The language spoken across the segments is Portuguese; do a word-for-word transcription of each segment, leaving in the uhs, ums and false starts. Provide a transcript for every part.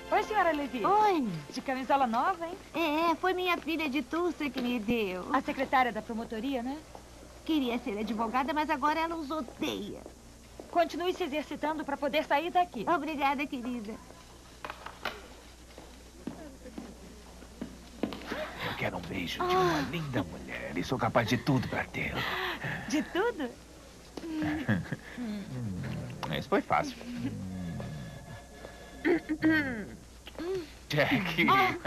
Oi, senhora Levi. Oi. De camisola nova, hein? É, foi minha filha de Tulsa que me deu. A secretária da promotoria, né? Queria ser advogada, mas agora ela os odeia. Continue se exercitando para poder sair daqui. Obrigada, querida. Eu quero um beijo de uma linda mulher e sou capaz de tudo para tê-lo. De tudo? Isso foi fácil. Jack.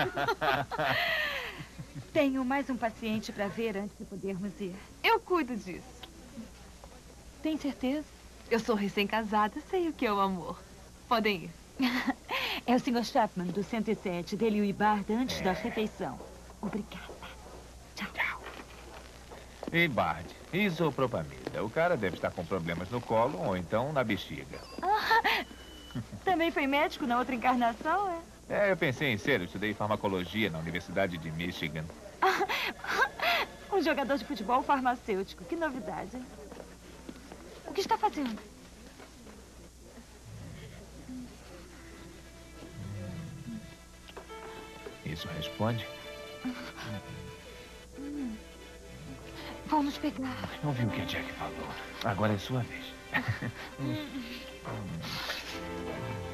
Tenho mais um paciente para ver antes de podermos ir. Eu cuido disso. Tem certeza? Eu sou recém-casada, sei o que é o amor. Podem ir. É o senhor Chapman, do cento e sete, dele e o Ibarda antes É. da refeição. Obrigada. Tchau. Tchau. E Bard, isopropamida. O cara deve estar com problemas no colo ou então na bexiga. Ah, também foi médico na outra encarnação, é? É, eu pensei em ser. Eu estudei farmacologia na Universidade de Michigan. Um jogador de futebol farmacêutico. Que novidade. O que está fazendo? Isso responde? Vamos pegar. Ouvi o que a Jack falou. Agora é sua vez.